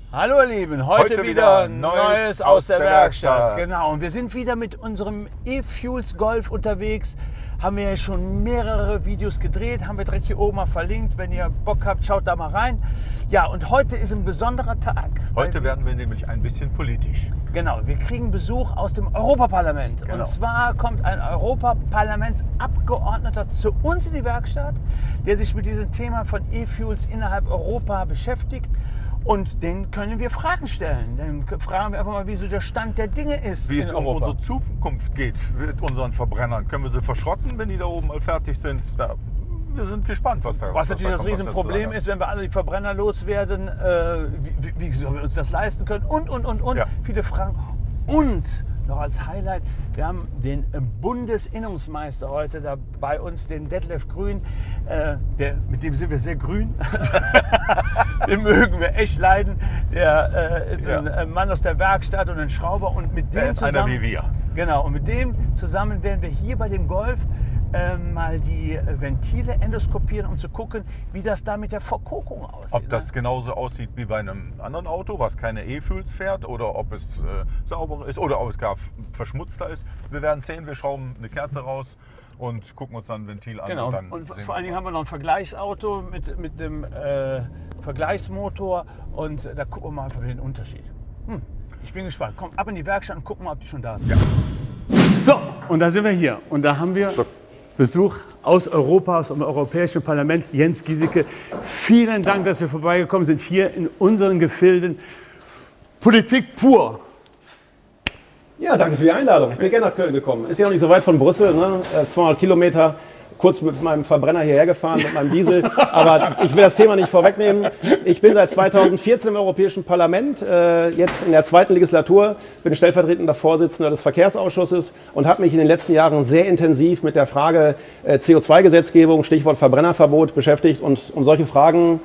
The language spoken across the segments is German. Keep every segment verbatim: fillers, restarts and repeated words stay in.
Hallo ihr Lieben, heute, heute wieder Neues aus der, der Werkstatt. Werkstatt. Genau, und wir sind wieder mit unserem E-Fuels Golf unterwegs. Haben wir ja schon mehrere Videos gedreht, haben wir direkt hier oben mal verlinkt. Wenn ihr Bock habt, schaut da mal rein. Ja, und heute ist ein besonderer Tag. Heute werden wir nämlich ein bisschen politisch. Genau, wir kriegen Besuch aus dem Europaparlament. Genau. Und zwar kommt ein Europaparlamentsabgeordneter zu uns in die Werkstatt, der sich mit diesem Thema von E-Fuels innerhalb Europa beschäftigt. Und den können wir Fragen stellen. Dann fragen wir einfach mal, wie so der Stand der Dinge ist. Wie es um unsere Zukunft geht mit unseren Verbrennern. Können wir sie verschrotten, wenn die da oben mal fertig sind? Da, wir sind gespannt, was da Was natürlich das Riesenproblem ist, wenn wir alle die Verbrenner loswerden. Äh, wie, wie sollen wir uns das leisten können? Und, und, und, und. Ja. Viele Fragen. Und noch als Highlight, wir haben den Bundesinnungsmeister heute da bei uns, den Detlef Grün. Äh, der, mit dem sind wir sehr grün. Den mögen wir echt leiden. Der äh, ist ja. ein Mann aus der Werkstatt und ein Schrauber. Und mit dem der ist zusammen, einer wie wir. Genau, und mit dem zusammen werden wir hier bei dem Golf äh, mal die Ventile endoskopieren, um zu gucken, wie das da mit der Verkorkung aussieht. Ob das ne? genauso aussieht wie bei einem anderen Auto, was keine E-Fuels fährt, oder ob es äh, sauber ist oder ob es gar verschmutzter ist. Wir werden sehen, wir schrauben eine Kerze raus und gucken uns dann ein Ventil an. Genau, und, dann und vor allen Dingen haben wir noch ein Vergleichsauto mit, mit dem äh, Vergleichsmotor und da gucken wir mal einfach den Unterschied. Hm, ich bin gespannt. Komm ab in die Werkstatt und gucken mal, ob die schon da sind. Ja. So, und da sind wir hier. Und da haben wir so. Besuch aus Europa, aus dem Europäischen Parlament. Jens Giesecke, vielen Dank, dass wir vorbeigekommen sind, hier in unseren Gefilden. Politik pur. Ja, danke für die Einladung. Ich bin gerne nach Köln gekommen. Ist ja noch nicht so weit von Brüssel, ne? zweihundert Kilometer. Kurz mit meinem Verbrenner hierher gefahren, mit meinem Diesel. Aber ich will das Thema nicht vorwegnehmen. Ich bin seit zweitausendvierzehn im Europäischen Parlament, äh, jetzt in der zweiten Legislatur, bin stellvertretender Vorsitzender des Verkehrsausschusses und habe mich in den letzten Jahren sehr intensiv mit der Frage äh, C O zwei Gesetzgebung, Stichwort Verbrennerverbot, beschäftigt. Und um solche Fragen,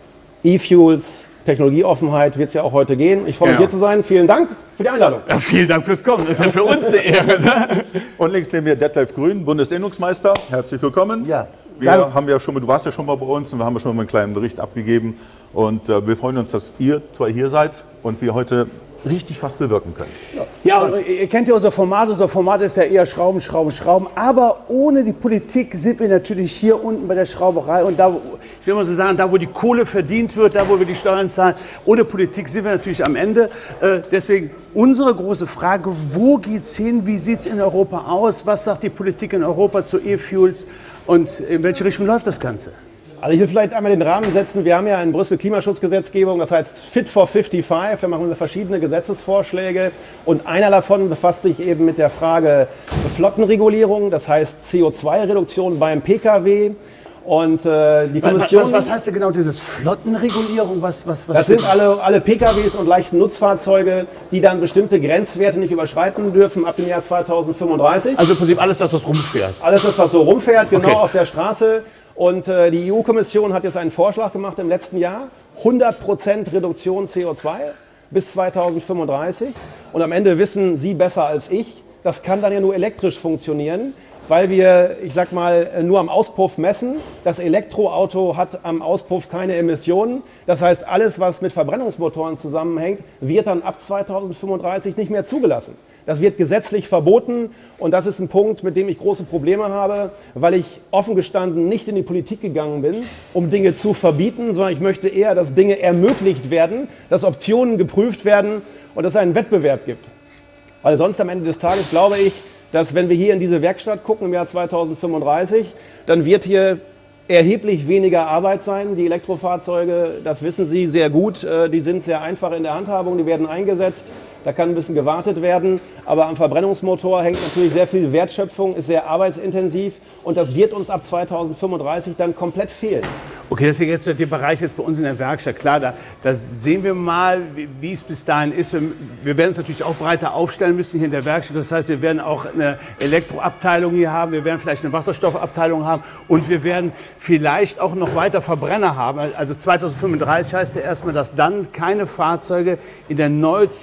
E-Fuels, Technologieoffenheit wird es ja auch heute gehen. Ich freue mich, genau. hier zu sein. Vielen Dank für die Einladung. Ja, vielen Dank fürs Kommen. Das ist ja für uns eine Ehre. Ne? Und links neben mir Detlef Grün, Bundesinnungsmeister. Herzlich willkommen. Ja. Wir danke. haben ja schon mal, du warst ja schon mal bei uns und wir haben ja schon mal einen kleinen Bericht abgegeben. Und äh, wir freuen uns, dass ihr zwei hier seid und wir heute richtig was bewirken können. Ja, ja, und ihr kennt ja unser Format. Unser Format ist ja eher Schrauben, Schrauben, Schrauben. Aber ohne die Politik sind wir natürlich hier unten bei der Schrauberei. Und da, ich will mal so sagen, da wo die Kohle verdient wird, da wo wir die Steuern zahlen, ohne Politik sind wir natürlich am Ende. Äh, deswegen unsere große Frage, wo geht's hin? Wie sieht's in Europa aus? Was sagt die Politik in Europa zu E-Fuels? Und in welche Richtung läuft das Ganze? Also ich will vielleicht einmal den Rahmen setzen. Wir haben ja in Brüssel Klimaschutzgesetzgebung, das heißt Fit for fünfundfünfzig. Da machen wir verschiedene Gesetzesvorschläge und einer davon befasst sich eben mit der Frage Flottenregulierung, das heißt C O zwei Reduktion beim Pkw. Und äh, die Kommission. Was, was, was heißt denn genau dieses Flottenregulierung? Was, was, was das sind alle, alle Pkws und leichten Nutzfahrzeuge, die dann bestimmte Grenzwerte nicht überschreiten dürfen ab dem Jahr zweitausendfünfunddreißig. Also im Prinzip alles das, was rumfährt. Alles das, was so rumfährt, genau, okay. Auf der Straße. Und äh, die E U-Kommission hat jetzt einen Vorschlag gemacht im letzten Jahr, hundert Prozent Reduktion C O zwei bis zweitausendfünfunddreißig. Und am Ende wissen Sie besser als ich, das kann dann ja nur elektrisch funktionieren, weil wir, ich sag mal, nur am Auspuff messen. Das Elektroauto hat am Auspuff keine Emissionen. Das heißt, alles, was mit Verbrennungsmotoren zusammenhängt, wird dann ab zweitausendfünfunddreißig nicht mehr zugelassen. Das wird gesetzlich verboten und das ist ein Punkt, mit dem ich große Probleme habe, weil ich offen gestanden nicht in die Politik gegangen bin, um Dinge zu verbieten, sondern ich möchte eher, dass Dinge ermöglicht werden, dass Optionen geprüft werden und dass es einen Wettbewerb gibt. Weil sonst am Ende des Tages glaube ich, dass wenn wir hier in diese Werkstatt gucken im Jahr zweitausendfünfunddreißig, dann wird hier erheblich weniger Arbeit sein. Die Elektrofahrzeuge, das wissen Sie sehr gut, die sind sehr einfach in der Handhabung, die werden eingesetzt. Da kann ein bisschen gewartet werden, aber am Verbrennungsmotor hängt natürlich sehr viel Wertschöpfung, ist sehr arbeitsintensiv und das wird uns ab zweitausendfünfunddreißig dann komplett fehlen. Okay, das ist jetzt der Bereich jetzt bei uns in der Werkstatt. Klar, da, da sehen wir mal, wie, wie es bis dahin ist. Wir, wir werden uns natürlich auch breiter aufstellen müssen hier in der Werkstatt. Das heißt, wir werden auch eine Elektroabteilung hier haben, wir werden vielleicht eine Wasserstoffabteilung haben und wir werden vielleicht auch noch weiter Verbrenner haben. Also zweitausendfünfunddreißig heißt ja erstmal, dass dann keine Fahrzeuge in der Neuzulassung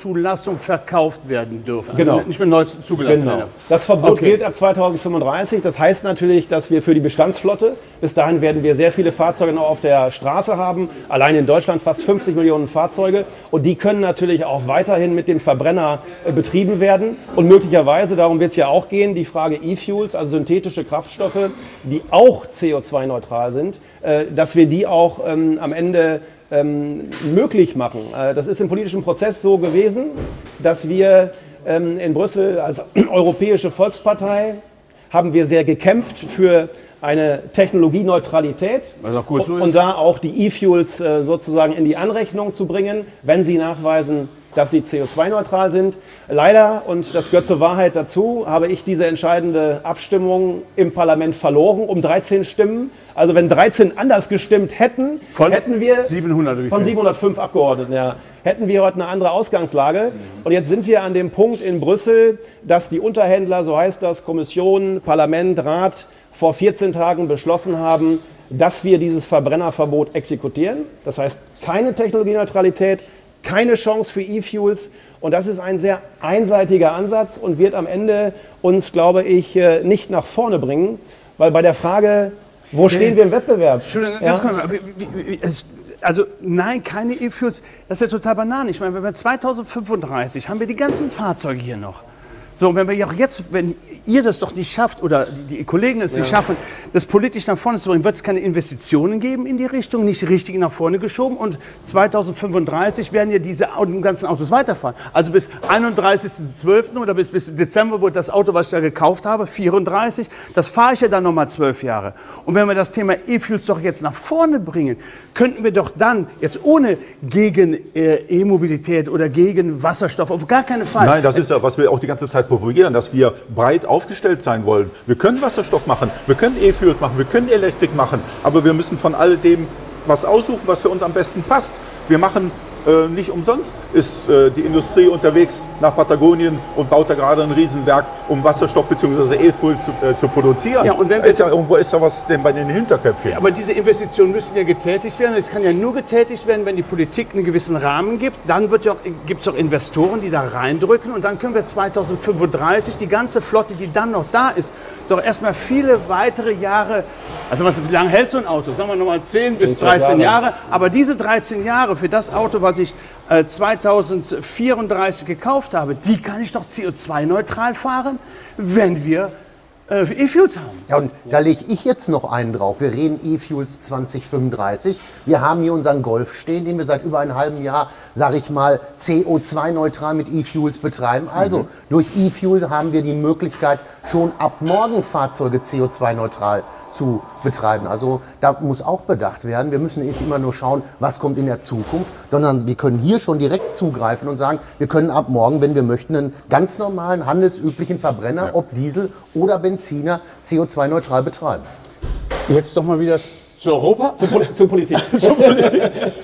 Zulassung verkauft werden dürfen. Genau. Also nicht mehr neu zugelassen Genau. werden. Das Verbot Okay. gilt ab zweitausendfünfunddreißig. Das heißt natürlich, dass wir für die Bestandsflotte, bis dahin werden wir sehr viele Fahrzeuge noch auf der Straße haben. Allein in Deutschland fast fünfzig Millionen Fahrzeuge. Und die können natürlich auch weiterhin mit dem Verbrenner äh, betrieben werden. Und möglicherweise, darum wird es ja auch gehen, die Frage E-Fuels, also synthetische Kraftstoffe, die auch C O zwei neutral sind, äh, dass wir die auch ähm, am Ende ähm, möglich machen. Äh, das ist im politischen Prozess so gewesen, dass wir ähm, in Brüssel als Europäische Volkspartei haben wir sehr gekämpft für eine Technologieneutralität, Was auch gut so ist. und da auch die E-Fuels äh, sozusagen in die Anrechnung zu bringen, wenn sie nachweisen, dass sie C O zwei neutral sind. Leider, und das gehört zur Wahrheit dazu, habe ich diese entscheidende Abstimmung im Parlament verloren, um dreizehn Stimmen. Also wenn dreizehn anders gestimmt hätten, Von hätten wir siebenhundert, wie von viel? siebenhundertfünf Abgeordneten, ja, hätten wir heute eine andere Ausgangslage. Und jetzt sind wir an dem Punkt in Brüssel, dass die Unterhändler, so heißt das, Kommission, Parlament, Rat, vor vierzehn Tagen beschlossen haben, dass wir dieses Verbrennerverbot exekutieren. Das heißt, keine Technologieneutralität, keine Chance für E-Fuels. Und das ist ein sehr einseitiger Ansatz und wird am Ende uns, glaube ich, nicht nach vorne bringen. Weil bei der Frage, wo stehen wir im Wettbewerb? Entschuldigung, Ja? ganz kurz mal. Wie- wie- wie- es- Also nein, keine E-Fuels. Das ist ja total Bananen. Ich meine, wenn wir zweitausendfünfunddreißig haben wir die ganzen Fahrzeuge hier noch. So, wenn wir ja auch jetzt, wenn ihr das doch nicht schafft oder die, die Kollegen es nicht schaffen, das politisch nach vorne zu bringen, wird es keine Investitionen geben in die Richtung, nicht richtig nach vorne geschoben. Und zweitausendfünfunddreißig werden ja diese Au- die ganzen Autos weiterfahren. Also bis einunddreißigsten zwölften oder bis, bis Dezember, wo das Auto, was ich da gekauft habe, vierunddreißig, das fahre ich ja dann nochmal zwölf Jahre. Und wenn wir das Thema E-Fuels doch jetzt nach vorne bringen, könnten wir doch dann, jetzt ohne gegen äh, E-Mobilität oder gegen Wasserstoff, auf gar keinen Fall. Nein, das ist ja, was wir auch die ganze Zeit propagieren, dass wir breit aufgestellt sein wollen. Wir können Wasserstoff machen, wir können E-Fuels machen, wir können Elektrik machen, aber wir müssen von all dem was aussuchen, was für uns am besten passt. Wir machen äh, nicht umsonst, ist äh, die Industrie unterwegs nach Patagonien und baut da gerade ein Riesenwerk, um Wasserstoff bzw. E-Fuels zu, äh, zu produzieren. Ja, und wenn Da wir- ist ja, irgendwo ist da was denn bei den Hinterköpfen. Aber diese Investitionen müssen ja getätigt werden. Es kann ja nur getätigt werden, wenn die Politik einen gewissen Rahmen gibt. Dann wird ja auch, gibt es auch Investoren, die da reindrücken. Und dann können wir zweitausendfünfunddreißig die ganze Flotte, die dann noch da ist, doch erstmal viele weitere Jahre, also was, wie lange hält so ein Auto? Sagen wir nochmal zehn bis dreizehn Jahre. Aber diese dreizehn Jahre für das Auto, was ich äh, zweitausendvierunddreißig gekauft habe, die kann ich doch C O zwei neutral fahren, wenn wir äh, E-Fuels haben. Ja, und da lege ich jetzt noch einen drauf. Wir reden E-Fuels zweitausendfünfunddreißig. Wir haben hier unseren Golf stehen, den wir seit über einem halben Jahr, sage ich mal, C O zwei neutral mit E-Fuels betreiben. Also mhm. durch E-Fuel haben wir die Möglichkeit, schon ab morgen Fahrzeuge C O zwei neutral zu betreiben. Also da muss auch bedacht werden. Wir müssen nicht immer nur schauen, was kommt in der Zukunft, sondern wir können hier schon direkt zugreifen und sagen, wir können ab morgen, wenn wir möchten, einen ganz normalen, handelsüblichen Verbrenner, ja. ob Diesel oder Benziner, C O zwei neutral betreiben. Jetzt doch mal wieder zu Europa. Zur, Pol zur Politik. Zur Politik.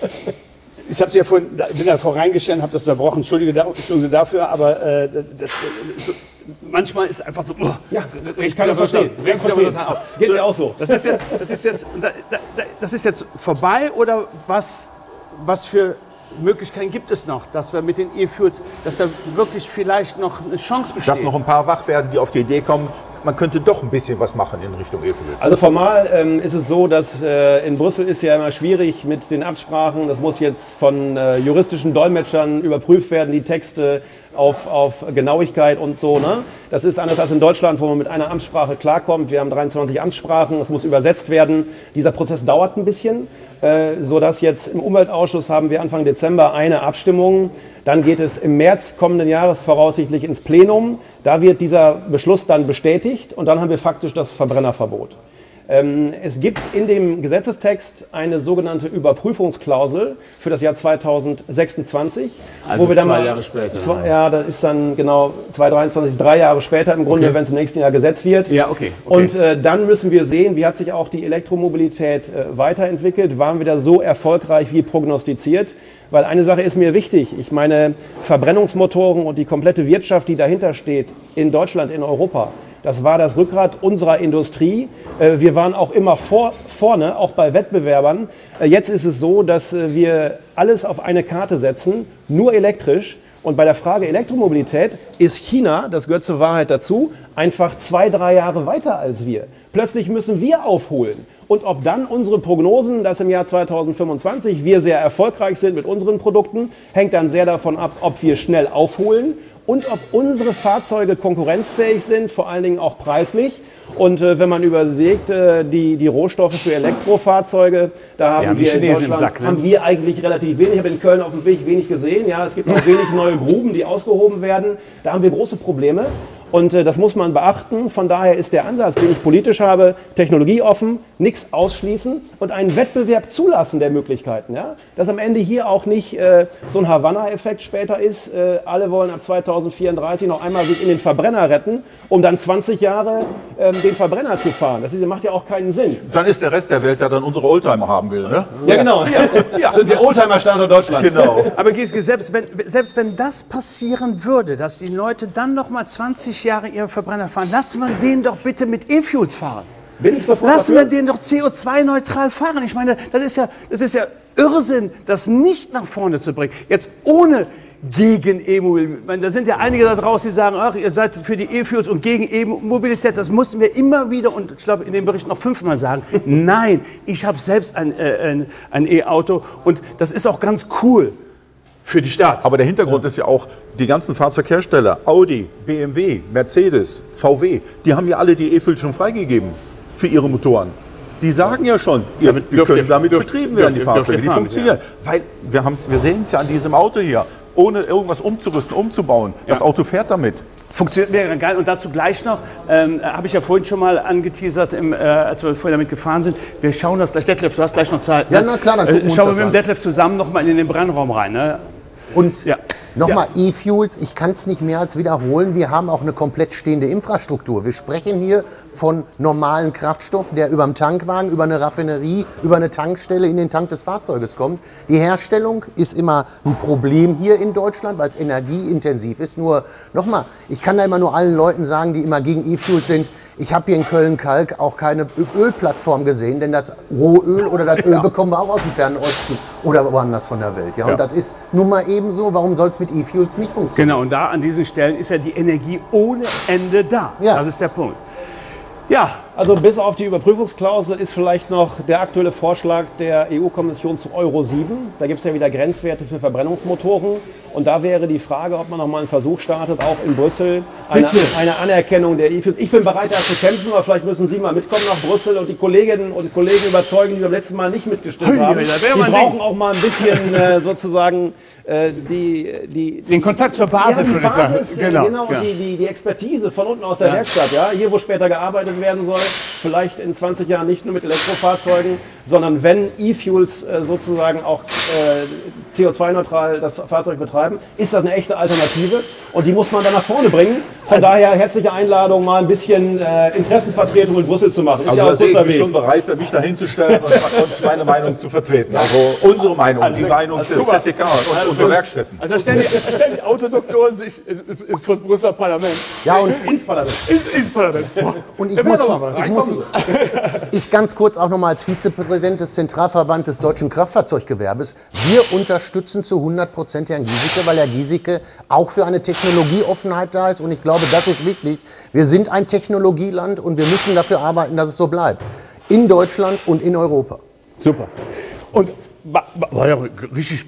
Ich habe Sie ja vorhin, bin da voreingestellt, habe das unterbrochen. Entschuldige, da, Entschuldige dafür, aber äh, das, das, manchmal ist einfach so. Oh, ja, ich kann das verstehen. Regt sich aber total auf. Geht So, mir auch so. Das ist jetzt, das ist jetzt, das ist jetzt vorbei oder was, was für Möglichkeiten gibt es noch, dass wir mit den E-Fuels, dass da wirklich vielleicht noch eine Chance besteht? Dass noch ein paar wach werden, die auf die Idee kommen, man könnte doch ein bisschen was machen in Richtung E-Fuels. Also formal ähm, ist es so, dass äh, in Brüssel ist ja immer schwierig mit den Absprachen. Das muss jetzt von äh, juristischen Dolmetschern überprüft werden, die Texte auf, auf Genauigkeit und so. Ne? Das ist anders als in Deutschland, wo man mit einer Amtssprache klarkommt. Wir haben dreiundzwanzig Amtssprachen, das muss übersetzt werden. Dieser Prozess dauert ein bisschen, äh, sodass jetzt im Umweltausschuss haben wir Anfang Dezember eine Abstimmung. Dann geht es im März kommenden Jahres voraussichtlich ins Plenum. Da wird dieser Beschluss dann bestätigt und dann haben wir faktisch das Verbrennerverbot. Ähm, es gibt in dem Gesetzestext eine sogenannte Überprüfungsklausel für das Jahr zweitausendsechsundzwanzig. Also wo wir dann zwei mal, Jahre später. Zwei, ja, das ist dann genau zweitausenddreiundzwanzig, ist drei Jahre später im Grunde, Okay. wenn es im nächsten Jahr gesetzt wird. Ja, okay. okay. Und äh, dann müssen wir sehen, wie hat sich auch die Elektromobilität äh, weiterentwickelt. Waren wir da so erfolgreich wie prognostiziert? Weil eine Sache ist mir wichtig. Ich meine, Verbrennungsmotoren und die komplette Wirtschaft, die dahinter steht, in Deutschland, in Europa, das war das Rückgrat unserer Industrie. Äh, wir waren auch immer vor, vorne, auch bei Wettbewerbern. Äh, jetzt ist es so, dass äh, wir alles auf eine Karte setzen, nur elektrisch. Und bei der Frage Elektromobilität ist China, das gehört zur Wahrheit dazu, einfach zwei, drei Jahre weiter als wir. Plötzlich müssen wir aufholen. Und ob dann unsere Prognosen, dass im Jahr zweitausendfünfundzwanzig wir sehr erfolgreich sind mit unseren Produkten, hängt dann sehr davon ab, ob wir schnell aufholen und ob unsere Fahrzeuge konkurrenzfähig sind, vor allen Dingen auch preislich. Und äh, wenn man überlegt, äh, die, die Rohstoffe für Elektrofahrzeuge, da haben wir, wir in Deutschland Sack, ne? haben wir eigentlich relativ wenig. Ich habe in Köln auf dem Weg wenig gesehen. Ja, es gibt auch wenig neue Gruben, die ausgehoben werden. Da haben wir große Probleme. Und äh, das muss man beachten. Von daher ist der Ansatz, den ich politisch habe, technologieoffen, nichts ausschließen und einen Wettbewerb zulassen der Möglichkeiten. Ja? Dass am Ende hier auch nicht äh, so ein Havanna-Effekt später ist. Äh, alle wollen ab zweitausendvierunddreißig noch einmal sich in den Verbrenner retten, um dann zwanzig Jahre äh, den Verbrenner zu fahren. Das ist, macht ja auch keinen Sinn. Dann ist der Rest der Welt, der dann unsere Oldtimer haben will, ne? Ja, genau. Ja. Ja. Sind wir Oldtimer-Standort Deutschland. Genau. Aber Gieske, selbst wenn, selbst wenn das passieren würde, dass die Leute dann noch mal zwanzig Jahre ihre Verbrenner fahren, lassen wir den doch bitte mit E-Fuels fahren. Bin ich sofort Lassen dafür? wir den doch C O zwei neutral fahren. Ich meine, das ist ja, das ist ja Irrsinn, das nicht nach vorne zu bringen. Jetzt ohne gegen E-Mobilität. Da sind ja einige da draußen, die sagen, ach, ihr seid für die E-Fuels und gegen E-Mobilität. Das mussten wir immer wieder, und ich glaube in dem Bericht noch fünfmal sagen. Nein, ich habe selbst ein äh, ein E-Auto und das ist auch ganz cool für die Stadt. Aber der Hintergrund ja. ist ja auch, die ganzen Fahrzeughersteller, Audi, B M W, Mercedes, V W, die haben ja alle die E-Fuels schon freigegeben für ihre Motoren. Die sagen ja schon, ihr, damit die können ihr, damit dürft, betrieben werden, die dürft, Fahrzeuge, dürft die fahren, funktionieren. Ja. Weil wir, wir sehen es ja an diesem Auto hier, ohne irgendwas umzurüsten, umzubauen. Das ja. Auto fährt damit. Funktioniert mega geil. Und dazu gleich noch, ähm, habe ich ja vorhin schon mal angeteasert, im, äh, als wir vorhin damit gefahren sind. Wir schauen das gleich, Detlef, du hast gleich noch Zeit. Ja, na klar, dann gucken äh, wir uns Schauen wir das mit dem an. Detlef zusammen noch mal in den Brennraum rein. Ne? Und ja. nochmal, ja. E-Fuels, ich kann es nicht mehr als wiederholen, wir haben auch eine komplett stehende Infrastruktur. Wir sprechen hier von normalen Kraftstoff, der über dem Tankwagen, über eine Raffinerie, über eine Tankstelle in den Tank des Fahrzeuges kommt. Die Herstellung ist immer ein Problem hier in Deutschland, weil es energieintensiv ist. Nur nochmal, ich kann da immer nur allen Leuten sagen, die immer gegen E-Fuels sind, ich habe hier in Köln-Kalk auch keine Ölplattform gesehen, denn das Rohöl oder das Öl ja. bekommen wir auch aus dem Fernen Osten oder woanders von der Welt. Ja? Und ja. das ist nun mal eben so, warum soll es mit E-Fuels nicht funktionieren? Genau, und da an diesen Stellen ist ja die Energie ohne Ende da. Ja. Das ist der Punkt. Ja. Also bis auf die Überprüfungsklausel ist vielleicht noch der aktuelle Vorschlag der E U-Kommission zu Euro sieben. Da gibt es ja wieder Grenzwerte für Verbrennungsmotoren. Und da wäre die Frage, ob man noch mal einen Versuch startet, auch in Brüssel, eine, eine Anerkennung der E-Fuels. Ich bin bereit, da zu kämpfen, aber vielleicht müssen Sie mal mitkommen nach Brüssel und die Kolleginnen und Kollegen überzeugen, die beim letzten Mal nicht mitgestimmt haben. Die brauchen auch mal ein bisschen äh, sozusagen äh, die, die... Den Kontakt zur Basis, ja, würde ich sagen. Basis, genau, genau ja. die, die, die Expertise von unten aus der ja. Werkstatt. Ja? Hier, wo später gearbeitet werden soll, vielleicht in zwanzig Jahren nicht nur mit Elektrofahrzeugen, sondern wenn E-Fuels äh, sozusagen auch äh, C O zwei neutral das Fahrzeug betreiben, ist das eine echte Alternative und die muss man dann nach vorne bringen. Von also, daher herzliche Einladung, mal ein bisschen äh, Interessenvertretung in Brüssel zu machen. Ist also ja auch ich bin Weg. schon bereit, mich dahin zu stellen und, und meine Meinung zu vertreten. Also unsere Meinung, also, die Meinung also, des Z D K und also, unserer Werkstätten. Also stellen die, stellen die Autodoktoren sich vor das Brüsseler Parlament. Ja, und ins Parlament. Ins, ins Parlament. Und ich muss, ich, muss ich ganz kurz auch noch mal als Vizepräsident des Zentralverbandes des deutschen Kraftfahrzeuggewerbes, wir unterstützen zu hundert Prozent Herrn Giesecke, weil Herr Giesecke auch für eine Technologieoffenheit da ist. Und ich glaube, das ist wichtig. Wir sind ein Technologieland und wir müssen dafür arbeiten, dass es so bleibt. In Deutschland und in Europa. Super. Und war ja richtig,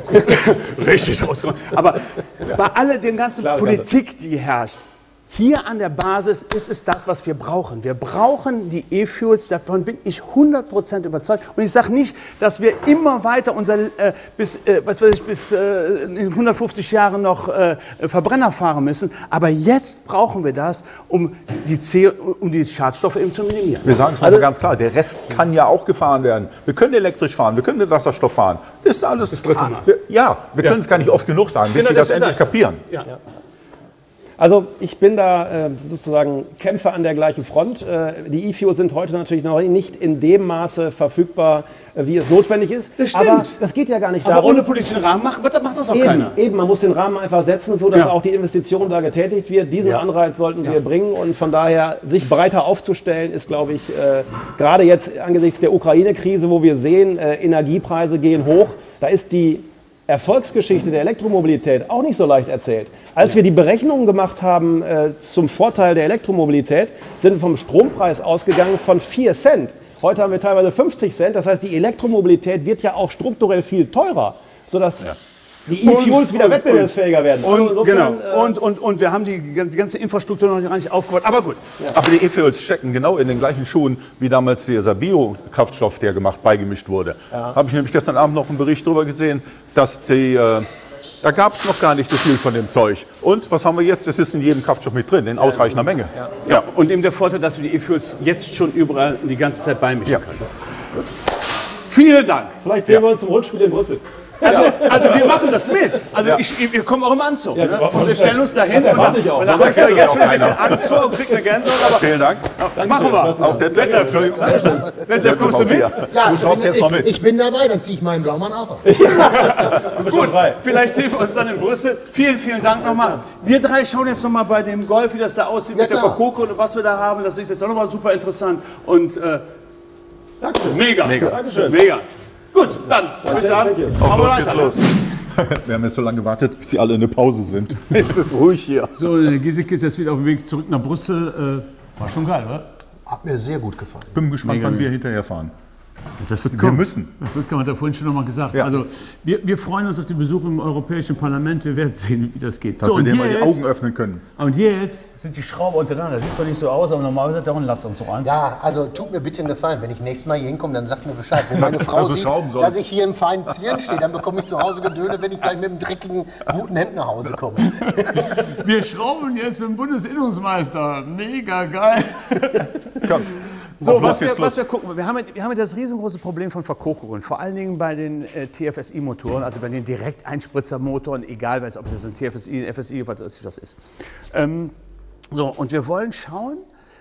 richtig rausgekommen. Aber bei all der ganzen Klar, Politik, die herrscht, hier an der Basis ist es das, was wir brauchen. Wir brauchen die E-Fuels, davon bin ich hundert Prozent überzeugt. Und ich sage nicht, dass wir immer weiter unser, äh, bis, äh, was weiß ich, bis äh, in hundertfünfzig Jahren noch äh, Verbrenner fahren müssen. Aber jetzt brauchen wir das, um die, C um die Schadstoffe eben zu minimieren. Wir sagen es also, ganz klar, der Rest kann ja auch gefahren werden. Wir können elektrisch fahren, wir können mit Wasserstoff fahren. Das ist alles das dritte Mal. Wir, ja, wir ja. können es gar nicht oft genug sagen, bis genau, Sie das, das endlich kapieren. Ja. Ja. Also ich bin da äh, sozusagen Kämpfer an der gleichen Front. Äh, die E-Fuels sind heute natürlich noch nicht in dem Maße verfügbar, äh, wie es notwendig ist. Das stimmt. Aber das geht ja gar nicht Aber darum. ohne politischen Rahmen macht, macht das auch eben, keiner. Eben, man muss den Rahmen einfach setzen, sodass ja. auch die Investition da getätigt wird. Diesen ja. Anreiz sollten ja. wir bringen und von daher sich breiter aufzustellen, ist, glaube ich, äh, gerade jetzt angesichts der Ukraine-Krise, wo wir sehen, äh, Energiepreise gehen hoch, da ist die Erfolgsgeschichte der Elektromobilität auch nicht so leicht erzählt. Als wir die Berechnungen gemacht haben äh, zum Vorteil der Elektromobilität, sind wir vom Strompreis ausgegangen von vier Cent. Heute haben wir teilweise fünfzig Cent. Das heißt, die Elektromobilität wird ja auch strukturell viel teurer, sodass ja. die E-Fuels wieder wettbewerbsfähiger werden. Und, also genau. äh, und, und, und wir haben die, die ganze Infrastruktur noch nicht aufgebaut. Aber gut. Ja. Aber die E-Fuels stecken genau in den gleichen Schuhen, wie damals dieser Biokraftstoff, der gemacht, beigemischt wurde. Ja. Habe ich nämlich gestern Abend noch einen Bericht darüber gesehen, dass die, äh, da gab es noch gar nicht so viel von dem Zeug. Und was haben wir jetzt? Es ist in jedem Kraftstoff mit drin, in ausreichender Menge. Ja. Ja. Und eben der Vorteil, dass wir die E-Fuels jetzt schon überall die ganze Zeit beimischen ja. können. Vielen Dank. Vielleicht sehen ja. wir uns zum Rundspiel in Brüssel. Also, also wir machen das mit. Also ja. ich, wir kommen auch im Anzug. Ja, ne? Und wir stellen uns dahin. Das erwarte ich auch. Und dann habe ich da jetzt schon ein bisschen Angst vor und kriege eine Gänsehaut. Aber vielen Dank. Ja, machen wir. Auch Detlef. Detlef, kommst du mit? Ja, du schaust jetzt mal mit. Ich bin dabei, dann ziehe ich meinen Blaumann ab. Gut, vielleicht sehen wir uns dann in Brüssel. Vielen, vielen Dank nochmal. Wir drei schauen jetzt nochmal bei dem Golf, wie das da aussieht, ja, mit der Verkoko und was wir da haben. Das ist jetzt auch nochmal super interessant. Und äh, Dankeschön. Mega. Mega. Dankeschön. Mega. Gut, dann würde ich sagen, auf los geht's los. Wir haben jetzt so lange gewartet, bis sie alle in der Pause sind. Jetzt ist ruhig hier. So, Giseke ist jetzt wieder auf dem Weg zurück nach Brüssel. Äh, war schon geil, oder? Hat mir sehr gut gefallen. Bin gespannt, Mega, wann wir hinterher fahren. Das wird wir müssen. Das wird kommen, hat er vorhin schon noch mal gesagt. Ja. Also, wir, wir freuen uns auf den Besuch im Europäischen Parlament. Wir werden sehen, wie das geht. Dass so, wir denen mal die jetzt, Augen öffnen können. Und hier jetzt sind die Schrauber untereinander. Das sieht zwar nicht so aus, aber normalerweise hat er auch einen Latzanzug an. Ja, also tut mir bitte einen Gefallen. Wenn ich nächstes Mal hier hinkomme, dann sagt mir Bescheid. Wenn meine Frau also sieht, dass ich hier im feinen Zwirn stehe, dann bekomme ich zu Hause Gedöne, wenn ich gleich mit einem dreckigen, guten Hemd nach Hause komme. Wir schrauben jetzt mit dem Bundesinnungsmeister. Mega geil. Komm. So, was wir, was wir gucken, wir haben, wir haben das riesengroße Problem von Verkokungen, vor allen Dingen bei den äh, T F S I-Motoren, also bei den Direkteinspritzermotoren, egal ob das ein T F S I, ein F S I, was das ist. Ähm, so, und wir wollen schauen,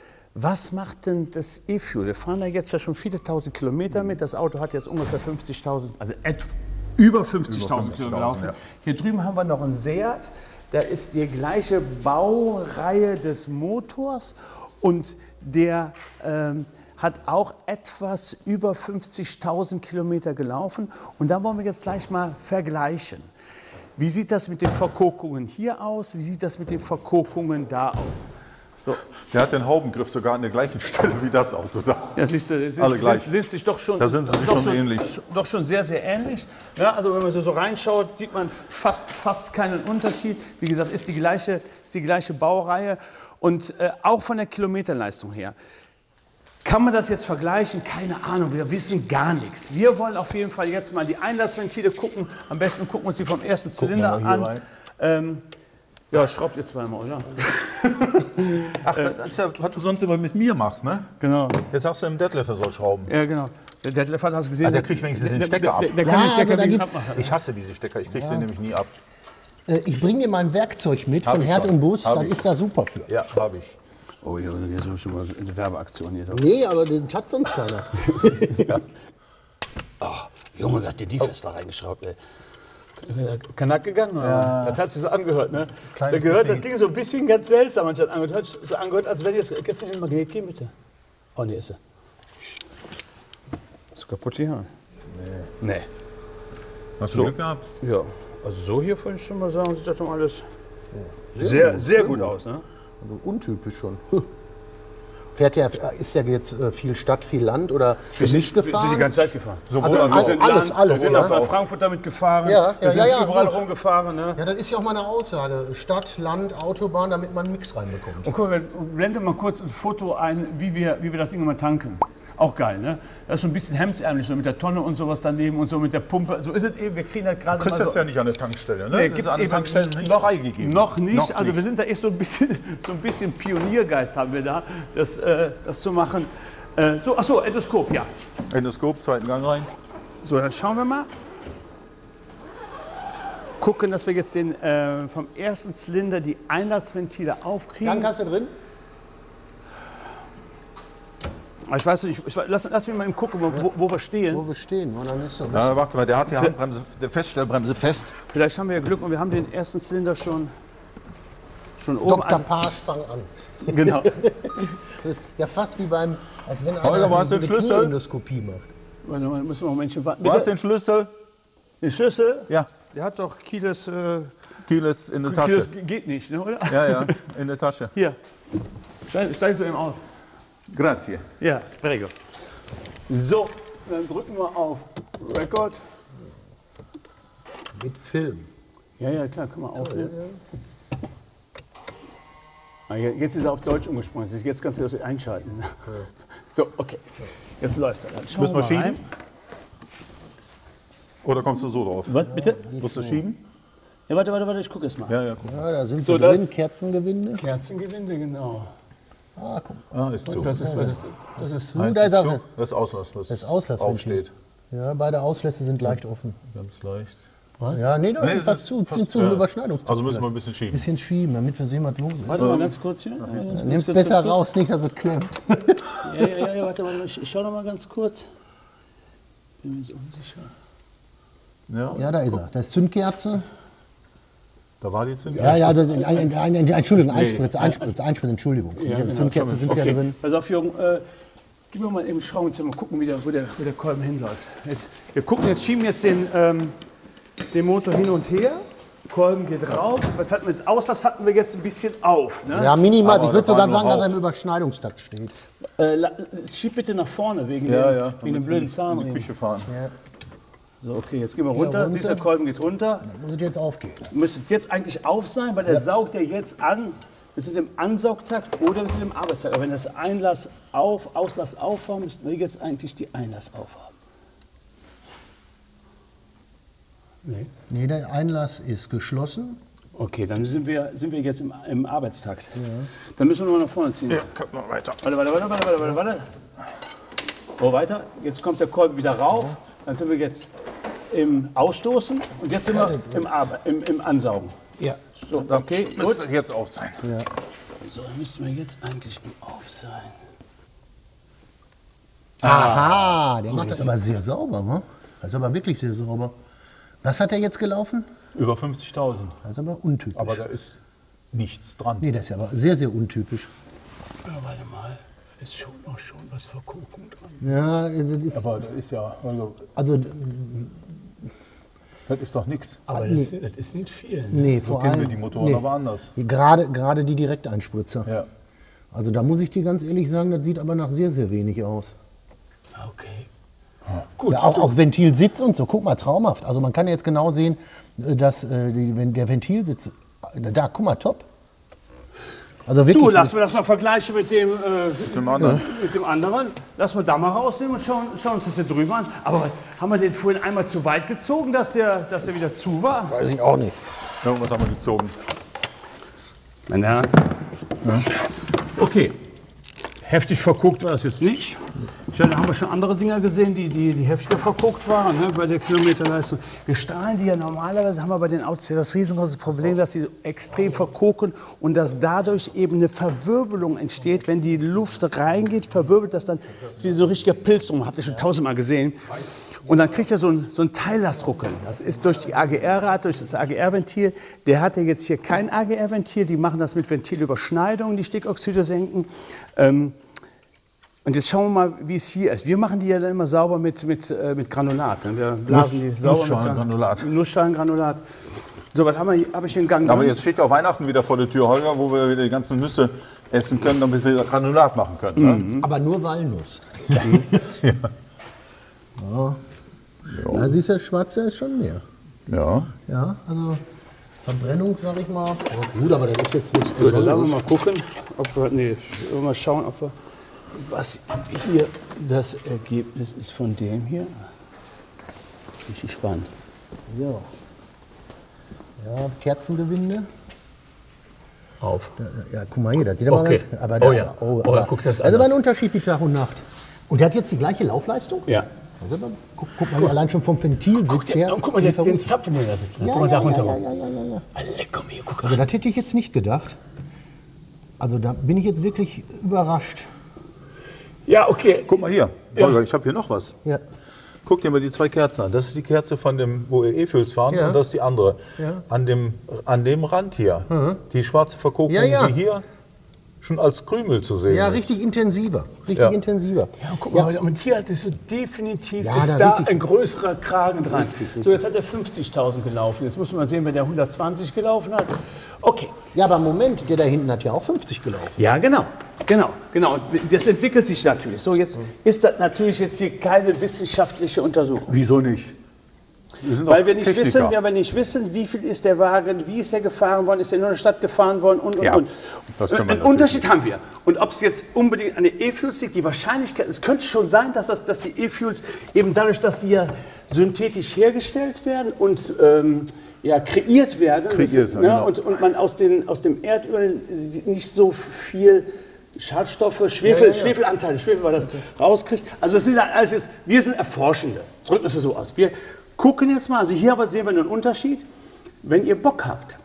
was macht denn das E-Fuel? Wir fahren da jetzt ja schon viele tausend Kilometer mit, das Auto hat jetzt ungefähr fünfzigtausend, also etwa über fünfzigtausend Kilometer gelaufen. Ja. Hier drüben haben wir noch einen Seat, da ist die gleiche Baureihe des Motors und der ähm, hat auch etwas über fünfzigtausend Kilometer gelaufen. Und da wollen wir jetzt gleich mal vergleichen. Wie sieht das mit den Verkokungen hier aus? Wie sieht das mit den Verkokungen da aus? So. Der hat den Haubengriff sogar an der gleichen Stelle wie das Auto da. Ja, siehst du, sind, alle gleich. Sind, sind sich doch schon, da sind sie sich doch schon ähnlich. Doch schon sehr, sehr ähnlich. Ja, also wenn man so, so reinschaut, sieht man fast, fast keinen Unterschied. Wie gesagt, ist die gleiche, ist die gleiche Baureihe. Und äh, auch von der Kilometerleistung her. Kann man das jetzt vergleichen? Keine Ahnung, wir wissen gar nichts. Wir wollen auf jeden Fall jetzt mal die Einlassventile gucken. Am besten gucken wir uns die vom ersten Zylinder an. Ähm, ja, schraubt ihr zweimal, oder? Ach, das ist ja, was du sonst immer mit mir machst, ne? Genau. Jetzt sagst du dem Detlef, er soll schrauben. Ja, genau. Der Detlef hat das gesehen. Ah, der kriegt wenigstens den Stecker ab. Der, der, der kann Ja, den Stecker also da wegen gibt's- abmachen. Ich hasse diese Stecker, ich krieg sie nämlich nie ab. Äh, Ich bringe dir mein Werkzeug mit Hab von ich Herd schon. und Bus, Hab das ich. ist da super für. Ja, habe ich. Oh, hier jetzt ist schon mal eine Werbeaktion hier. Nee, aber den hat sonst keiner. Oh, Junge, wer hat dir die fest da reingeschraubt, ey? Kanak gegangen, oder? Ja. Das hat sich so angehört, ne? Kleines Das, gehört, das bisschen. ging so ein bisschen ganz seltsam. Das hat angehört, so angehört als wenn jetzt gestern in Magnet gehen, bitte. Oh, nee, ist er. Ist kaputt hier? Nee. Nee. Hast du So. Glück gehabt? Ja, also so hier würde ich schon mal sagen, sieht das doch alles sehr, sehr gut aus, ne? Also untypisch schon. Fährt ja, ist ja jetzt äh, viel Stadt, viel Land oder Wir gemischt sind, wir sind die gefahren? ganze Zeit gefahren. Also, Wir au- sind alles, Land, alles, Wir sind ja. nach Frankfurt damit gefahren. Ja, ja, wir sind ja, ja, überall gut. rumgefahren, ne? Ja, das ist ja auch meine Aussage. Stadt, Land, Autobahn, damit man einen Mix reinbekommt. Und guck mal, blende mal kurz ein Foto ein, wie wir, wie wir das Ding immer tanken. Auch geil, ne? Das ist so ein bisschen hemdsärmlich, so mit der Tonne und sowas daneben und so mit der Pumpe. So ist es eben, wir kriegen das gerade Du kriegst mal das so. ja nicht an der Tankstelle, ne? Nee, das gibt's ist an eben den Tankstellen nicht noch, freigegeben. Noch nicht, Noch also nicht. wir sind da echt so ein bisschen, so ein bisschen Pioniergeist haben wir da, das, äh, das zu machen. Äh, so, achso, Endoskop, ja. Endoskop, zweiten Gang rein. So, dann schauen wir mal. Gucken, dass wir jetzt den, äh, vom ersten Zylinder die Einlassventile aufkriegen. Gang hast du drin? Ich weiß nicht, ich, ich, lass, lass mich mal eben gucken, wo, wo wir stehen. Wo wir stehen, und dann ist so. Ja, warte mal, der hat die Handbremse, der Feststellbremse fest. Vielleicht haben wir ja Glück und wir haben den ersten Zylinder schon, schon oben. Doktor Page, fang an. Also, genau. Das ist ja fast wie beim, als wenn Holger, einer wo hast du eine den Schlüssel? Knierendoskopie macht. Warte mal, müssen wir ein Momentchen warten. Du hast Bitte? den Schlüssel? Den Schlüssel? Ja. der hat doch Kieles... Äh, Kieles in der Kieles Tasche. geht nicht, ne, oder? Ja, ja, in der Tasche. Hier, steig, steigst du eben auf. Grazie. Ja, prego. So, dann drücken wir auf Record. Mit Film. Ja, ja, klar, kann man aufnehmen. Ah, jetzt ist er auf Deutsch umgesprungen. Jetzt kannst du das einschalten. So, okay. Jetzt läuft er. Dann Müssen wir schieben? rein. Oder kommst du so drauf? Was, bitte? Musst du schieben? Ja, warte, warte, warte, ich gucke es mal. Ja, ja, guck. Ja, da sind So, so das- drin, Kerzengewinde. Kerzengewinde, genau. Ah, guck. Ah, ist zu. Das ist, was ist, das ist Hm, da ist ist auch zu. Das Auslass, was das Auslassventil. aufsteht. Ja, beide Auslässe sind leicht offen. Ganz leicht. Ja, nee, da Nee, ist es fast ist zu, fast- zu, zu ja. Überschneidungstag. Also müssen wir ein bisschen schieben. Bisschen schieben, damit wir sehen, was los ist. Warte mal ganz kurz hier. Ja, ganz Nimm es kurz, besser ganz kurz. raus, nicht, dass es klemmt. Ja, ja, ja, ja, warte mal, ich, ich schau noch mal ganz kurz. Bin mir so unsicher. Ja, Ja, da ist er. Da ist Zündkerze. da war die Zündkerze. Ja, ja, das, ein, ein, ein, ein, Entschuldigung, Einspritze, Einspritze, Einspritze, Entschuldigung. Ja, genau. Zündkerzen sind ja Okay, drin. pass auf, Jürgen, äh, gib mir mal eben Schraubenzimmer, mal gucken, wie der, wo, der, wo der Kolben hinläuft. Jetzt, wir gucken, jetzt schieben jetzt den, ähm, den Motor hin und her. Kolben geht rauf. Was hatten wir jetzt aus? Das hatten wir jetzt ein bisschen auf. Ne? Ja, minimal. Aber Ich würde da war sogar nur sagen, dass er rauf. im Überschneidungstakt steht. Äh, la- schieb bitte nach vorne wegen Ja, dem, ja. wegen dem damit blöden wir in die Zahnriemen. Küche fahren. Ja, So, okay, jetzt gehen wir runter. runter. Dieser Kolben geht runter. muss es jetzt aufgehen. Müsste jetzt eigentlich auf sein, weil der saugt ja jetzt an. Wir sind im Ansaugtakt oder wir sind im Arbeitstakt. Aber wenn das Einlass auf, Auslass auf haben, müssten wir jetzt eigentlich die Einlass aufhaben. Nee. Nee, der Einlass ist geschlossen. Okay, dann sind wir, sind wir jetzt im, im Arbeitstakt. Dann müssen wir noch nach vorne ziehen. Ja, kommt noch weiter. Warte, warte, warte, warte, warte, warte. Oh, weiter. Jetzt kommt der Kolben wieder rauf. Dann sind wir jetzt im Ausstoßen und jetzt sind wir im, Arbe im, im Ansaugen. Ja. So, okay, gut. Müsste jetzt auf sein. ja. So, dann müssten wir jetzt eigentlich im Auf sein. Aha, der macht das aber sehr sauber, ne? Das ist aber wirklich sehr sauber. Was hat er jetzt gelaufen? Über fünfzigtausend. Das ist aber untypisch. Aber da ist nichts dran. Nee, das ist aber sehr, sehr untypisch. Ja, warte mal. Ist schon noch schon was Verkokung dran. Ja, das ist, Aber da ist ja, also, also, das ist doch nichts. Aber das, das ist nicht viel. Ne? nee, So vor kennen allem. wir die Motoren nee. aber anders. Gerade, gerade die Direkteinspritzer. Ja. Also da muss ich dir ganz ehrlich sagen, das sieht aber nach sehr, sehr wenig aus. Okay. Gut. Ja, auch, auch Ventilsitz und so, guck mal, traumhaft. Also man kann jetzt genau sehen, äh, dass äh, die, wenn der Ventilsitz, äh, da, guck mal, top. Also wirklich. Du, lass mir das mal vergleichen mit dem, äh, Dem anderen. mit dem anderen. Lass mal da mal rausnehmen und schauen, schauen uns das hier drüber an. Aber haben wir den vorhin einmal zu weit gezogen, dass der, dass der wieder zu war? Weiß ich auch nicht. Irgendwas haben wir gezogen. Meine Herren. Okay. Heftig verguckt war das jetzt nicht. Ja, da haben wir schon andere Dinger gesehen, die, die, die heftiger verguckt waren, ne, bei der Kilometerleistung. Wir strahlen die ja normalerweise, haben wir bei den Autos ja das riesengroße Problem, dass die so extrem verkoken und dass dadurch eben eine Verwirbelung entsteht. Wenn die Luft reingeht, verwirbelt das dann, das ist wie so ein richtiger Pilz drum, habt ihr schon tausendmal gesehen. Und dann kriegt er so ein, so ein Teillasruckeln. Das ist durch die A G R-Rate, durch das A G R-Ventil. Der hat ja jetzt hier kein A G R-Ventil. Die machen das mit Ventilüberschneidungen, die Stickoxide senken. Ähm, und jetzt schauen wir mal, wie es hier ist. Wir machen die ja dann immer sauber mit, mit, äh, mit Granulat. Ne? Wir blasen die sauber mit Nussschalengranulat. Nussschalengranulat. So, was habe ich, hab ich hier in Gang Aber drin? jetzt steht ja auch Weihnachten wieder vor der Tür, Holger, wo wir wieder die ganzen Nüsse essen können, damit wir Granulat machen können. Ne? Aber nur Walnuss. Ja. Da siehst du, das Schwarze ist schon mehr. Ja. Ja, also Verbrennung, sag ich mal. Oh, gut, aber das ist jetzt nichts Gut, dann lassen wir Besonderes. mal gucken, ob wir, nee, mal schauen, ob wir, was hier das Ergebnis ist von dem hier. Bin ich gespannt. Ja. Ja, Kerzengewinde. Auf. Ja, guck mal hier, das sieht aber Okay. ganz, aber Oh da, ja. oh, Oh, aber, guck das das ist aber ein anders. Unterschied wie Tag und Nacht. Und der hat jetzt die gleiche Laufleistung? Ja. Also, aber guck, guck mal, allein schon vom Ventilsitz her. Oh, guck mal, wie den, den verrückt. Zapfen, den da sitzt. Ne? Ja, Guck mal ja, da runter. ja, ja, ja, ja, ja. Ah, lecker mir, guck Also, mal. das hätte ich jetzt nicht gedacht. Also da bin ich jetzt wirklich überrascht. Ja, okay. Guck mal hier, Holger, ich habe hier noch was. Ja. Guck dir mal die zwei Kerzen an. Das ist die Kerze von dem, wo ihr E-Fuels fahren, Ja. und das ist die andere. Ja. An dem, an dem Rand hier, die schwarze Verkoklung, Ja, ja. die hier, schon als Krümel zu sehen Ja, ist. richtig intensiver. Richtig Ja. intensiver. Ja, guck mal, und hier ist so definitiv Ja, ist da da richtig- ein größerer Kragen dran. So, jetzt hat er fünfzigtausend gelaufen. Jetzt muss man mal sehen, wenn der hundertzwanzig gelaufen hat. Okay. Ja, aber Moment, der da hinten hat ja auch fünfzig gelaufen. Ja, genau. Genau, genau. Und das entwickelt sich natürlich. So, jetzt ist das natürlich jetzt hier keine wissenschaftliche Untersuchung. Wieso nicht? Wir Weil wir nicht wissen, ja, wir nicht wissen, wie viel ist der Wagen, wie ist der gefahren worden, ist der nur in der Stadt gefahren worden und, und, Ja, und. das können wir Einen natürlich Unterschied haben wir. Und ob es jetzt unbedingt an den E-Fuels liegt, die Wahrscheinlichkeit, es könnte schon sein, dass, das, dass die E-Fuels eben dadurch, dass die ja synthetisch hergestellt werden und ähm, ja, kreiert werden, Kreiert, das, ja, ne, genau. und, und man aus, den, aus dem Erdöl nicht so viel Schadstoffe, Schwefel, Ja, ja, ja. Schwefelanteile, Schwefel, weil das rauskriegt. Also das sind alles jetzt, wir sind Erforschende. Drücken wir es so aus. Wir gucken jetzt mal, also hier aber sehen wir einen Unterschied. Wenn ihr Bock habt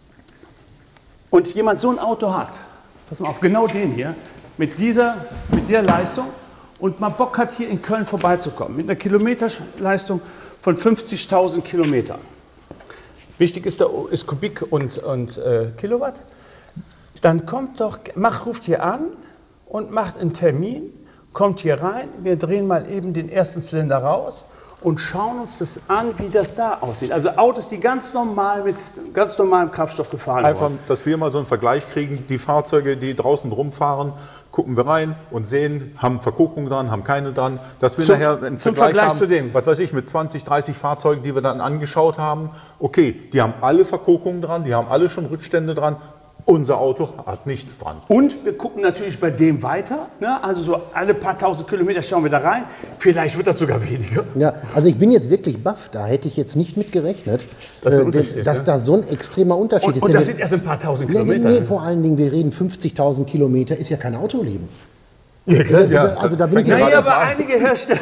und jemand so ein Auto hat, pass mal auf, genau den hier, mit dieser, mit der Leistung und mal Bock hat, hier in Köln vorbeizukommen, mit einer Kilometerleistung von fünfzigtausend Kilometern. Wichtig ist, da, ist Kubik und, und äh, Kilowatt. Dann kommt doch, mach, ruft hier an und macht einen Termin, kommt hier rein, wir drehen mal eben den ersten Zylinder raus und schauen uns das an, wie das da aussieht. Also Autos, die ganz normal mit ganz normalem Kraftstoff gefahren Einfach, wurden. dass wir mal so einen Vergleich kriegen, die Fahrzeuge, die draußen rumfahren, gucken wir rein und sehen, haben Verguckung dran, haben keine dran, dass wir Zum- nachher einen zum Vergleich, Vergleich haben, zu dem. was weiß ich, mit zwanzig, dreißig Fahrzeugen, die wir dann angeschaut haben. Okay, die haben alle Verguckungen dran, die haben alle schon Rückstände dran. Unser Auto hat nichts dran. Und wir gucken natürlich bei dem weiter, ne? Also so alle paar tausend Kilometer schauen wir da rein. Vielleicht wird das sogar weniger. Ja, also ich bin jetzt wirklich baff, da hätte ich jetzt nicht mit gerechnet, Dass der äh, Unterschied ist, dass ne? da so ein extremer Unterschied Und, ist. und Denn das wir- sind erst ein paar tausend nee, nee, Kilometer. nee, vor allen Dingen, wir reden fünfzigtausend Kilometer, ist ja kein Autoleben. Ja, klar. Ja, also da bin ich fängt ja mal Naja, erst mal aber an. einige Hersteller,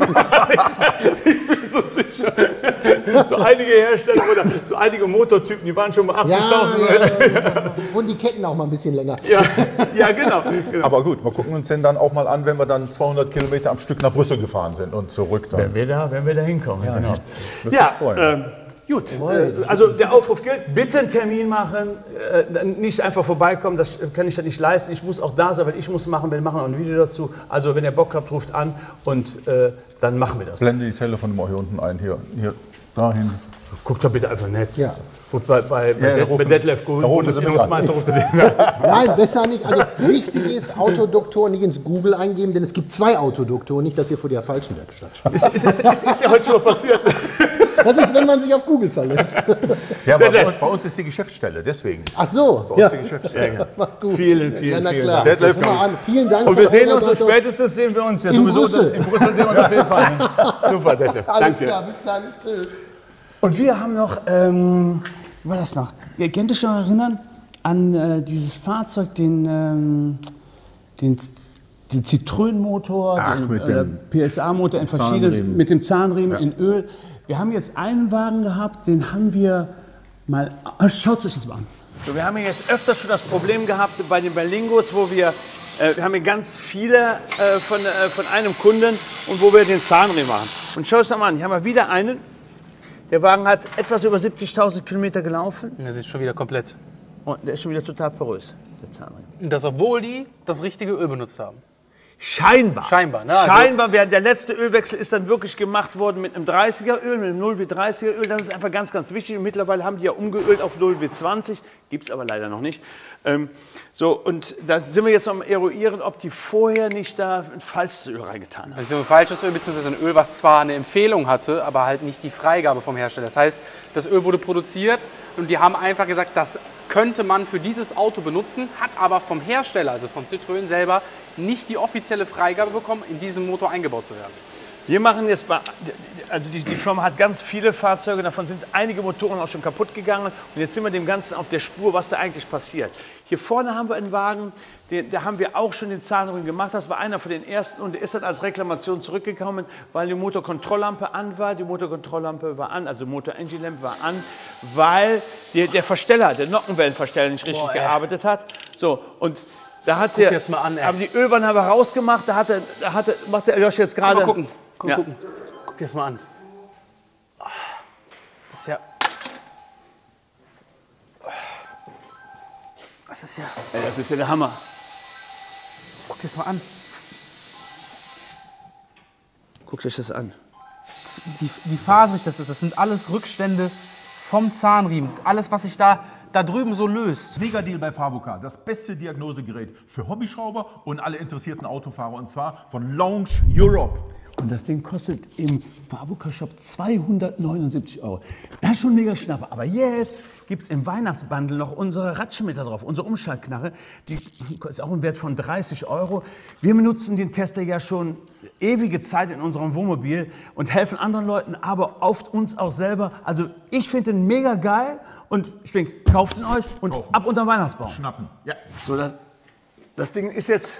ich bin so sicher, so einige Hersteller oder so einige Motortypen, die waren schon bei ja, achtzigtausend. ja, ja, und die Ketten auch mal ein bisschen länger. Ja, ja, genau. genau. Aber gut, wir gucken uns den dann auch mal an, wenn wir dann zweihundert Kilometer am Stück nach Brüssel gefahren sind und zurück dann. Wenn wir da, wenn wir da hinkommen. Ja, genau. Würde Ja, mich freuen. ähm, gut. Äh, also der Aufruf gilt, bitte einen Termin machen, äh, nicht einfach vorbeikommen, das kann ich ja nicht leisten. Ich muss auch da sein, weil ich muss machen, wir machen auch ein Video dazu. Also wenn ihr Bock habt, ruft an und äh, dann machen wir das. Blende die Telefonnummer hier unten ein, hier, hier, dahin. Guckt doch bitte einfach nett. Ja. Gut, bei, bei, bei, Ja, bei, rufen- bei Detlef Grün, da rufen Sie mich Bundesinnungsmeister, ruft er den. Nein, besser nicht. Also wichtig ist, Autodoktor nicht ins Google eingeben, denn es gibt zwei Autodoktoren, nicht, dass ihr vor der falschen Werkstatt steht. Ist, ist, ist, ist, ist ja heute schon mal passiert. Das ist, wenn man sich auf Google verlässt. Ja, aber bei, uns- bei uns ist die Geschäftsstelle, deswegen. Ach so. Bei uns die Geschäftsstelle. Mach gut. Vielen, vielen, ja, na vielen klar. Dank. Detlef Ruf mal an. Vielen Dank. Und wir für sehen eure uns und Antwort. spätestens sehen wir uns ja In sowieso. Brüssel. In Brüssel sehen wir uns auf jeden Fall. Super, Detlef. Alles Danke. klar, bis dann. Tschüss. Und wir haben noch, ähm, wie war das noch? Ihr könnt euch noch erinnern an äh, dieses Fahrzeug, den, ähm, den, den Citroën-Motor, Ach, den mit äh, dem P S A-Motor in verschiedenen, Zahnriemen. mit dem Zahnriemen in Öl. Wir haben jetzt einen Wagen gehabt, den haben wir mal, ah, schaut euch das mal an. So, wir haben ja jetzt öfter schon das Problem gehabt bei den Berlingos, wo wir, äh, wir haben hier ganz viele äh, von, äh, von einem Kunden und wo wir den Zahnriemen machen. Und schau es mal an, hier haben wir wieder einen. Der Wagen hat etwas über siebzigtausend Kilometer gelaufen Der sitzt schon wieder komplett. und der ist schon wieder total porös, der Zahnriemen. Und das, obwohl die das richtige Öl benutzt haben. Scheinbar. Scheinbar, ne? Also- Scheinbar, wer- der letzte Ölwechsel ist dann wirklich gemacht worden mit einem dreißiger Öl, mit einem null W dreißiger Öl. Das ist einfach ganz, ganz wichtig. Und mittlerweile haben die ja umgeölt auf null W zwanzig. Gibt es aber leider noch nicht. Ähm, so, und da sind wir jetzt noch am Eruieren, ob die vorher nicht da ein falsches Öl reingetan haben. Das ist ein falsches Öl, beziehungsweise ein Öl, was zwar eine Empfehlung hatte, aber halt nicht die Freigabe vom Hersteller. Das heißt, das Öl wurde produziert und die haben einfach gesagt, das könnte man für dieses Auto benutzen, hat aber vom Hersteller, also von Citroën selber, nicht die offizielle Freigabe bekommen, in diesen Motor eingebaut zu werden. Wir machen jetzt, bei, also die, die Firma hat ganz viele Fahrzeuge, davon sind einige Motoren auch schon kaputt gegangen. Und jetzt sind wir dem Ganzen auf der Spur, was da eigentlich passiert. Hier vorne haben wir einen Wagen, den, da haben wir auch schon den Zahnriemen gemacht. Das war einer von den ersten und der ist dann als Reklamation zurückgekommen, weil die Motorkontrolllampe an war. Die Motorkontrolllampe war an, also Motor Engine Lamp war an, weil der, der Versteller, der Nockenwellenversteller nicht richtig Boah, ey. gearbeitet hat. So, und da hat der, jetzt mal an, ey. aber die Ölwanne haben wir rausgemacht, da hat er, da hat er, macht der Josh jetzt gerade. Mal gucken. Guck, Ja. gucken. Guck dir das mal an. Das ist ja... Das ist ja... Ey, das ist ja der Hammer. Guck dir das mal an. Guckt euch das an. Die, wie faserig das ist, das sind alles Rückstände vom Zahnriemen. Alles, was sich da, da drüben so löst. Megadeal bei Fabuca, das beste Diagnosegerät für Hobbyschrauber und alle interessierten Autofahrer, und zwar von Lounge Europe. Und das Ding kostet im Fabuca-Shop zweihundertneunundsiebzig Euro. Das ist schon mega Schnapper. Aber jetzt gibt es im Weihnachtsbundle noch unsere Ratschenmeter drauf, unsere Umschaltknarre. Die ist auch im Wert von dreißig Euro. Wir benutzen den Tester ja schon ewige Zeit in unserem Wohnmobil und helfen anderen Leuten, aber oft uns auch selber. Also ich finde den mega geil und ich denke, kauft ihn euch und Kaufen. Ab unter den Weihnachtsbaum. Schnappen. Ja. So, das, das Ding ist jetzt...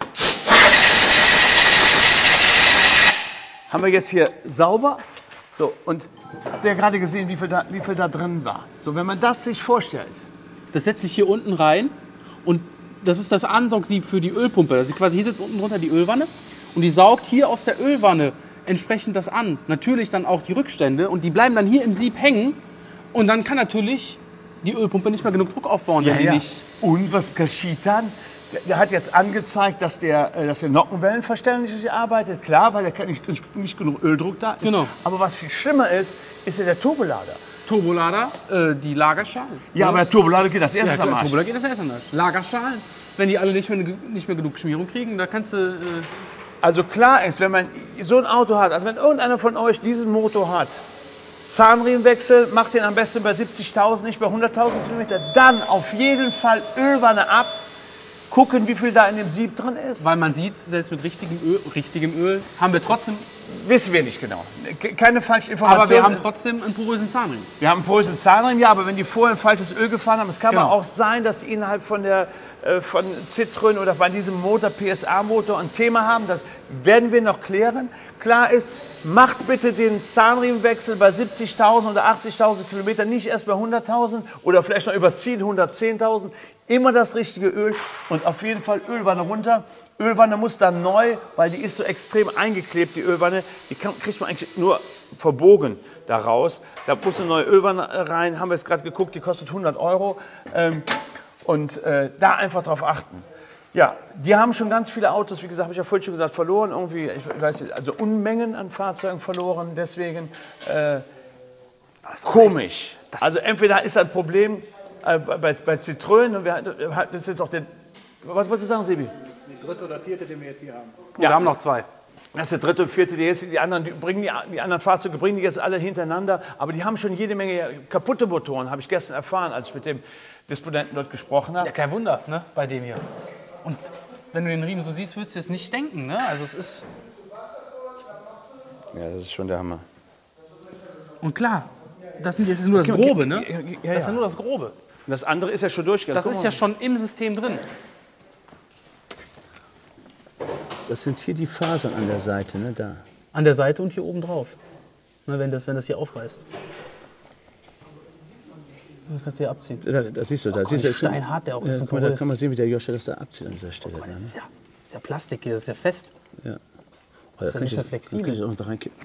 Haben wir jetzt hier sauber. So, und habt ihr gerade gesehen, wie viel, da, wie viel da drin war. So, wenn man das sich vorstellt. Das setzt sich hier unten rein und das ist das Ansauгsieb für die Ölpumpe. Also quasi hier sitzt unten drunter die Ölwanne und die saugt hier aus der Ölwanne entsprechend das an. Natürlich dann auch die Rückstände und die bleiben dann hier im Sieb hängen und dann kann natürlich die Ölpumpe nicht mehr genug Druck aufbauen. Ja, wenn die ja. nicht Und was geschieht dann? Der, der hat jetzt angezeigt, dass der, äh, dass der Nockenwellenverstärker nicht arbeitet. Klar, weil da nicht, nicht, nicht genug Öldruck da ist. Genau. Aber was viel schlimmer ist, ist ja der Turbolader. Turbolader, äh, die Lagerschalen. Ja, aber der Turbolader geht als erstes Ja, am Arsch. Turbolader geht das erst am Arsch. Lagerschalen, wenn die alle nicht mehr, nicht mehr genug Schmierung kriegen, da kannst du... Äh Also klar ist, wenn man so ein Auto hat, also wenn irgendeiner von euch diesen Motor hat, Zahnriemenwechsel, macht den am besten bei siebzigtausend, nicht bei hunderttausend Kilometer, dann auf jeden Fall Ölwanne ab, gucken, wie viel da in dem Sieb drin ist. Weil man sieht, selbst mit richtigem Öl, richtigem Öl haben wir trotzdem... Wissen wir nicht genau. Keine falsche Information. Aber wir haben trotzdem einen porösen Zahnriemen. Wir haben einen porösen Zahnriemen, ja, aber wenn die vorher ein falsches Öl gefahren haben, es kann Genau. aber auch sein, dass die innerhalb von der äh, von Citroën oder bei diesem Motor, P S A-Motor, ein Thema haben. Das werden wir noch klären. Klar ist, macht bitte den Zahnriemenwechsel bei siebzigtausend oder achtzigtausend Kilometern, nicht erst bei hunderttausend oder vielleicht noch überziehen, hundertzehntausend. Immer das richtige Öl und auf jeden Fall Ölwanne runter. Ölwanne muss dann neu, weil die ist so extrem eingeklebt, die Ölwanne. Die kann, kriegt man eigentlich nur verbogen da raus. Da muss eine neue Ölwanne rein, haben wir jetzt gerade geguckt, die kostet hundert Euro. Ähm, und äh, da einfach drauf achten. Ja, die haben schon ganz viele Autos, wie gesagt, habe ich ja vorhin schon gesagt, verloren. Irgendwie, ich weiß nicht, also Unmengen an Fahrzeugen verloren. Deswegen äh, komisch. Also entweder ist ein Problem äh, bei, bei Citroën und wir hatten das ist jetzt auch den. Was wolltest du sagen, Sebi? Die dritte oder vierte, den wir jetzt hier haben. Ja. Wir haben noch zwei. Das ist der dritte und vierte, die, jetzt, die, anderen, die, bringen die, die anderen Fahrzeuge bringen die jetzt alle hintereinander. Aber die haben schon jede Menge kaputte Motoren, habe ich gestern erfahren, als ich mit dem Disponenten dort gesprochen habe. Ja, kein Wunder, ne, bei dem hier. Und wenn du den Riemen so siehst, würdest du es nicht denken, ne? Also es ist... Ja, das ist schon der Hammer. Und klar, das, sind, das ist nur das Okay, Grobe, ne? ja, ja, Das ist ja. ja nur das Grobe. Das andere ist ja schon durchgegangen. Das ist ja schon im System drin. Das sind hier die Fasern an der Seite, ne, da. An der Seite und hier oben drauf. Ne, wenn, das, wenn das hier aufreißt. Das kannst du hier abziehen. Da, da siehst du, da Oh, siehst du. steinhart der auch ist. Ja, guck mal, da kann man sehen, wie der Joscha das da abzieht an dieser Stelle. Oh, Da, das ne? ist ja, das ist ja Plastik hier, das ist ja fest. Ja. Oh, Das ist ja kann nicht ich mehr das- flexibel. Kann ich das auch noch da reinkippen?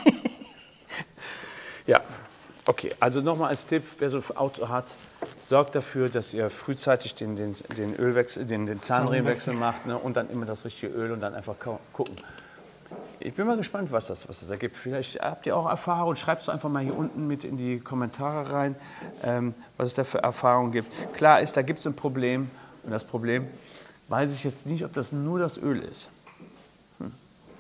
Ja, okay. Also nochmal als Tipp, wer so ein Auto hat, sorgt dafür, dass ihr frühzeitig den, den, den Ölwechsel, den, den Zahnriemenwechsel macht, ne, und dann immer das richtige Öl und dann einfach gucken. Ich bin mal gespannt, was das, was das ergibt. Vielleicht habt ihr auch Erfahrung. Schreibt es einfach mal hier unten mit in die Kommentare rein, ähm, was es da für Erfahrungen gibt. Klar ist, da gibt es ein Problem. Und das Problem weiß ich jetzt nicht, ob das nur das Öl ist. Hm.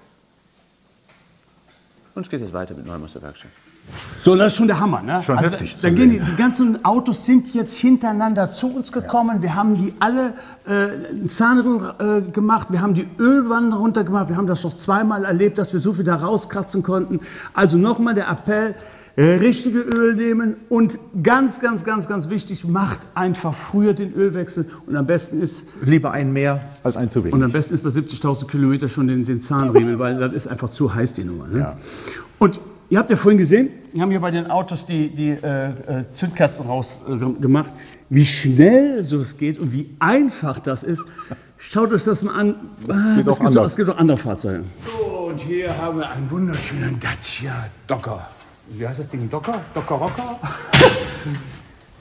Und es geht jetzt weiter mit Neumeister Werkstatt. So, das ist schon der Hammer, ne? Schon also, heftig zu da gehen die, sehen. die ganzen Autos sind jetzt hintereinander zu uns gekommen. Wir haben die alle äh, Zahnriemen äh, gemacht. Wir haben die Ölwanne runtergemacht. Wir haben das noch zweimal erlebt, dass wir so viel da rauskratzen konnten. Also nochmal der Appell, äh, richtige Öl nehmen und ganz, ganz, ganz, ganz wichtig, macht einfach früher den Ölwechsel und am besten ist Lieber ein mehr als ein zu wenig. und am besten ist bei siebzigtausend Kilometer schon den, den Zahnriemen, weil das ist einfach zu heiß, die Nummer. Ne? Ja. Und ihr habt ja vorhin gesehen, wir haben hier bei den Autos die, die äh, äh, Zündkerzen rausgemacht, äh, wie schnell so es geht und wie einfach das ist. Schaut euch das mal an. Das Ah, geht was auch gibt's noch? anders. Es gibt auch andere Fahrzeuge. So, und hier haben wir einen wunderschönen Dacia Docker. Wie heißt das Ding? Docker? Docker Rocker?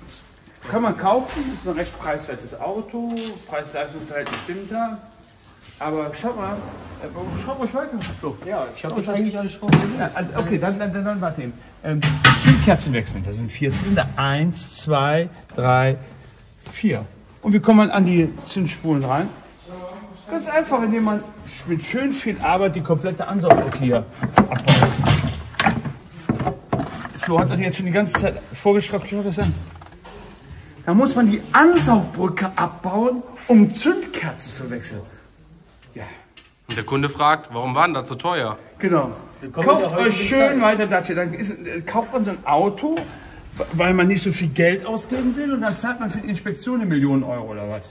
Kann man kaufen, ist ein recht preiswertes Auto. Preis-Leistungs-Verhältnis stimmt da. Aber schau mal, äh, schau ruhig weiter. So. Ja, ich habe jetzt eigentlich alle Schrauben gelöst. Ja, also, okay, dann, dann, dann, dann warte eben. Ähm, Zündkerzen wechseln, das sind vier Zylinder. Eins, zwei, drei, vier. Und wie kommt man an die Zündspulen rein? Ganz einfach, indem man mit schön viel Arbeit die komplette Ansaugbrücke hier abbaut. Flo hat das jetzt schon die ganze Zeit vorgeschraubt. Schau das an. Da muss man die Ansaugbrücke abbauen, um Zündkerzen zu wechseln. Ja. Und der Kunde fragt, warum war denn das so teuer? Genau. Kauft euch schön weiter Dacia. Dann ist, äh, kauft man so ein Auto, weil man nicht so viel Geld ausgeben will und dann zahlt man für die Inspektion eine Million Euro oder was.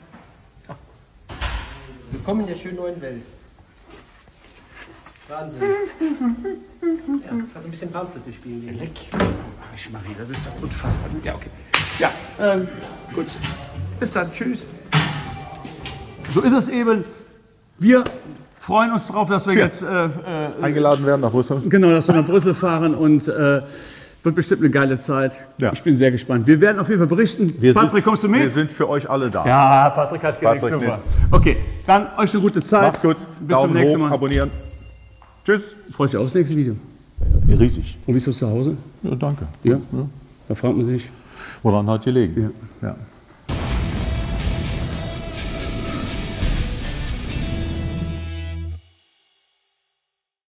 Willkommen in der schönen neuen Welt. Wahnsinn. Ja, kannst ein bisschen Panflöte spielen. Leck. Ach, Marie, das ist doch unfassbar. Ja, okay. Ja, ähm, gut. Bis dann. Tschüss. So ist es eben. Wir freuen uns darauf, dass wir ja. jetzt äh, äh, eingeladen werden nach Brüssel. Genau, dass wir nach Brüssel fahren und äh, wird bestimmt eine geile Zeit. Ja. Ich bin sehr gespannt. Wir werden auf jeden Fall berichten. Wir Patrick, sind, kommst du mit? Wir sind für euch alle da. Ja, Patrick hat genickt. Patrick Super. Okay, dann euch eine gute Zeit. Macht's gut. Bis Daumen zum nächsten hoch, Mal. Abonnieren. Tschüss. Freust du dich aufs nächste Video? Ja, riesig. Und wie ist das zu Hause? Ja, danke. Ja? Ja. Da fragt man sich. Woran hat gelegen? Ja. Ja.